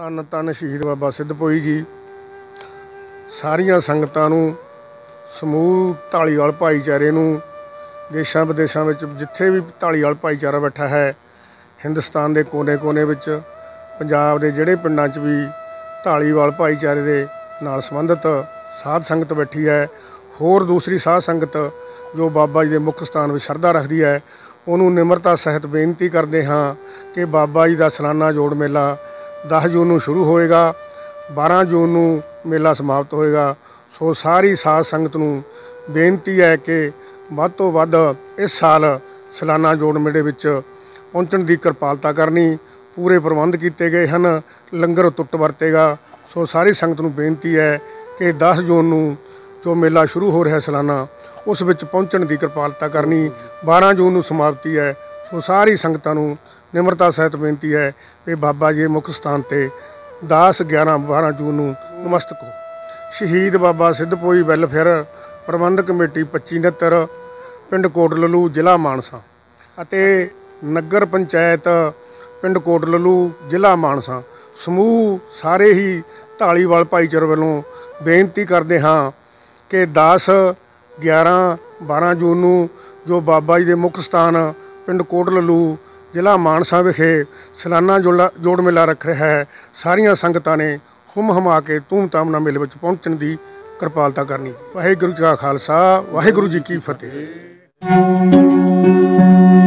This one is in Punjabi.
ਧੰਨ ਧੰਨ ਸ਼ਹੀਦ ਬਾਬਾ ਸਿੱਧਪੋਈ ਜੀ। ਸਾਰੀਆਂ ਸੰਗਤਾਂ ਨੂੰ, ਸਮੂਹ ਢਾਲੀਵਾਲ ਭਾਈਚਾਰੇ ਨੂੰ, ਦੇਸ਼ਾਂ ਵਿਦੇਸ਼ਾਂ ਵਿੱਚ ਜਿੱਥੇ ਵੀ ਢਾਲੀਵਾਲ ਭਾਈਚਾਰਾ ਬੈਠਾ ਹੈ, ਹਿੰਦੁਸਤਾਨ ਦੇ ਕੋਨੇ-ਕੋਨੇ ਵਿੱਚ, ਪੰਜਾਬ ਦੇ ਜਿਹੜੇ ਪਿੰਡਾਂ 'ਚ ਵੀ ਢਾਲੀਵਾਲ ਭਾਈਚਾਰੇ ਦੇ ਨਾਲ ਸੰਬੰਧਿਤ ਸਾਧ ਸੰਗਤ ਬੈਠੀ ਹੈ, ਹੋਰ ਦੂਸਰੀ ਸਾਧ ਸੰਗਤ ਜੋ ਬਾਬਾ ਜੀ ਦੇ ਮੁੱਖ ਸਥਾਨ ਵਿੱਚ ਸ਼ਰਧਾ ਰੱਖਦੀ ਹੈ, ਉਹਨੂੰ ਨਿਮਰਤਾ ਸਹਿਤ ਬੇਨਤੀ ਕਰਦੇ ਹਾਂ ਕਿ ਬਾਬਾ ਜੀ ਦਾ ਸਾਲਾਨਾ ਜੋੜ ਮੇਲਾ 10 ਜੂਨ ਨੂੰ ਸ਼ੁਰੂ ਹੋਏਗਾ, 12 ਜੂਨ ਨੂੰ ਮੇਲਾ ਸਮਾਪਤ ਹੋਏਗਾ। ਸੋ ਸਾਰੀ ਸਾਧ ਸੰਗਤ ਨੂੰ ਬੇਨਤੀ ਹੈ ਕਿ ਵੱਧ ਤੋਂ ਵੱਧ ਇਸ ਸਾਲ ਸਾਲਾਨਾ ਜੋੜ ਮੇਲੇ ਵਿੱਚ ਪਹੁੰਚਣ ਦੀ ਕਿਰਪਾਲਤਾ ਕਰਨੀ। ਪੂਰੇ ਪ੍ਰਬੰਧ ਕੀਤੇ ਗਏ ਹਨ, ਲੰਗਰ ਟੁੱਟ ਵਰਤੇਗਾ। ਸੋ ਸਾਰੀ ਸੰਗਤ ਨੂੰ ਬੇਨਤੀ ਹੈ ਕਿ 10 ਜੂਨ ਨੂੰ ਜੋ ਮੇਲਾ ਸ਼ੁਰੂ ਹੋ ਰਿਹਾ ਸਾਲਾਨਾ, ਉਸ ਵਿੱਚ ਪਹੁੰਚਣ ਦੀ ਕਿਰਪਾਲਤਾ ਕਰਨੀ। 12 ਜੂਨ ਨੂੰ ਸਮਾਪਤੀ ਹੈ। ਸੋ ਸਾਰੀ ਸੰਗਤਾਂ ਨੂੰ ਨਿਮਰਤਾ ਸਹਿਤ ਬੇਨਤੀ ਹੈ ਕਿ ਬਾਬਾ ਜੀ ਮੁੱਖ ਸਥਾਨ 'ਤੇ 10, 11, 12 ਜੂਨ ਨੂੰ ਨਮਸਤਕ ਹੋ। ਸ਼ਹੀਦ ਬਾਬਾ ਸਿੱਧਪੋਈ ਵੈਲਫੇਅਰ ਪ੍ਰਬੰਧਕ ਕਮੇਟੀ 2569 ਪਿੰਡ ਕੋਟ ਲੱਲੂ ਜ਼ਿਲ੍ਹਾ ਮਾਨਸਾ ਅਤੇ ਨਗਰ ਪੰਚਾਇਤ ਪਿੰਡ ਕੋਟ ਲੱਲੂ ਜ਼ਿਲ੍ਹਾ ਮਾਨਸਾ ਸਮੂਹ ਸਾਰੇ ਹੀ ਢਾਲੀਵਾਲ ਭਾਈਚਾਰੇ ਵੱਲੋਂ ਬੇਨਤੀ ਕਰਦੇ ਹਾਂ ਕਿ 10, 11, 12 ਜੂਨ ਨੂੰ ਜੋ ਬਾਬਾ ਜੀ ਦੇ ਮੁੱਖ ਸਥਾਨ ਪਿੰਡ ਕੋਟ ਲੱਲੂ ਜ਼ਿਲ੍ਹਾ ਮਾਨਸਾ ਵਿਖੇ ਸਾਲਾਨਾ ਜੋੜ ਮੇਲਾ ਰੱਖ ਰਿਹਾ ਹੈ, ਸਾਰੀਆਂ ਸੰਗਤਾਂ ਨੇ ਹੁਮ ਹਮਾ ਕੇ ਧੂਮਧਾਮ ਨਾਲ ਮੇਲੇ ਵਿੱਚ ਪਹੁੰਚਣ ਦੀ ਕਿਰਪਾਲਤਾ ਕਰਨੀ। ਵਾਹਿਗੁਰੂ ਜੀ ਕਾ ਖਾਲਸਾ, ਵਾਹਿਗੁਰੂ ਜੀ ਕੀ ਫਤਿਹ।